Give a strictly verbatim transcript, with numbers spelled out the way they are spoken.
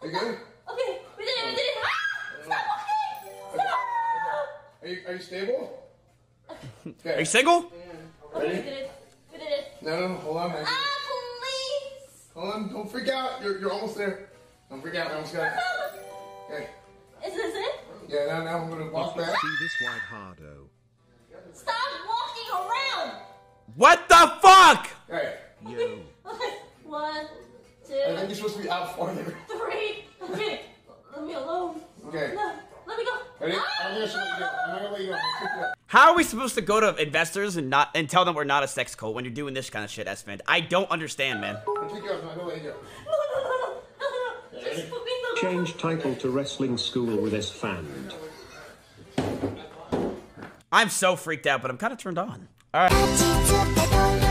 You good? Okay, we did it, we did it. Ah! Stop walking! Stop! Are you, are you stable? Okay. Are you single? Okay, we did it. We did it. No, no, no, hold on, man. Ah, please! Hold on, don't freak out. You're, you're almost there. Don't freak out, I almost got it. Okay. Is this it? Yeah, now, now I'm gonna walk back. See this white hardo. Stop walking around! What the fuck? Okay. Yo. One, two, I think you're supposed to be out farther. three. Okay, let me alone. Okay. No, let me go. Ready? I'm gonna let you go. I'm not gonna let you go. I'm gonna pick you up. How are we supposed to go to investors and not and tell them we're not a sex cult when you're doing this kind of shit, S-Fan? I don't understand, man. I'm gonna pick you up. I'm not gonna let you go. No, no, no, no, no, no, no. Just put me in the Change title to Wrestling School with S-Fan. I'm so freaked out, but I'm kind of turned on. All right.